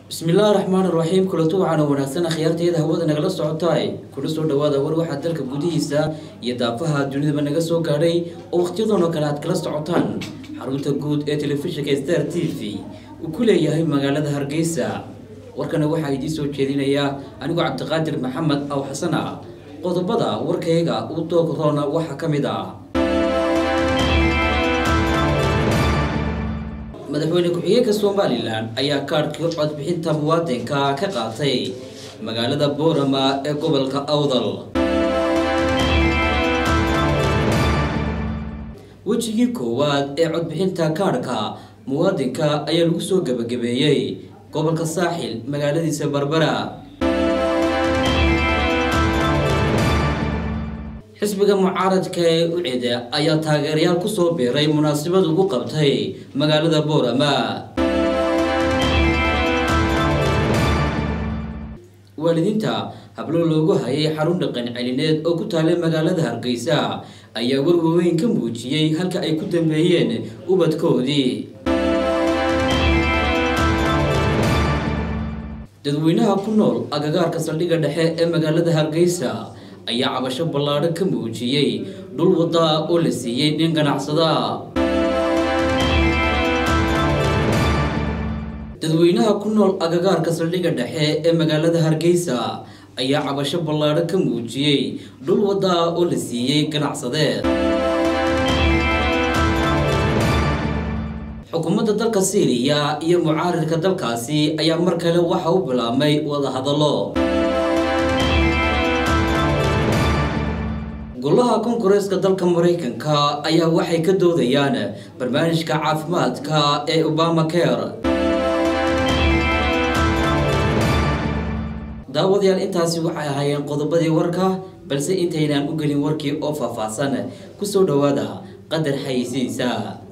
Bismillahirrahmanirrahim. Kulatu waxaan wanaagsan khiyarteeda hawada nagala socotay kuna soo dhawaada war waxa dalka gudihiisa iyo daafaha dunida naga soo gaaray oo waqtiyadan oo kale aad kala socotaan xarunta guud ee telefishinka Star TV uu ku leeyahay magaalada Hargeysa. warkana waxa idin soo jeedinaya anigu Cabdiqaadir Maxamed aw Xasana. qodobada warkayga uu doorkoona waxa kamid ah madaxweyne ku-xigeenka Soomaaliland ayaa kaarkii codbixinta muwaadinka ka qaatay magaalada Boorama ee gobolka Awdal. wajigii koowaad ee codbixinta kaarka muwaadinka ayaa lagu soo gabagabeeyay gobolka Saaxil magaaladiisa Barbara. xisbiga mucaaradka ee UCID ayaa taageerayaal ku soo biiray munaasabad ugu qabtay magaalada Boorama. waalidiinta hablo loogu hayay xarun dhaqan celineed oo ku taal magaalada Hargeysa ayaa warweyn ka muujiyay halka ay ku dambeeyeen ubadkoodii. dadweynaha ku nool agagaarka saldhigga dhexe ee magaalada Hargeysa ayaa cabasho ballaadhan ka muujiyay dhul wada oo la siiyay nin ganacsada. dadweynaha ku nool agagaarka saldhigga dhexe ee magaalada Hargeysa ayaa cabasho ballaadhan ka muujiyay dhul wada oo la siiyay ganacsade. xukuumadda dalka Syria iyo mucaaradka dalkaasi ayaa mar kale waxa uu bilaabmay wada hadallo. golaha Koongareeska dalka Mareykanka ayaa waxay ka doodayaan barnaamijka caafimaadka ee Obamacare. daawadayaal intaasi waxay ahaayeen qodobadii warka, balse intaynaan u gelin warkii oo faahfaahsan ku soo dhawaada qadar xayeysiisa.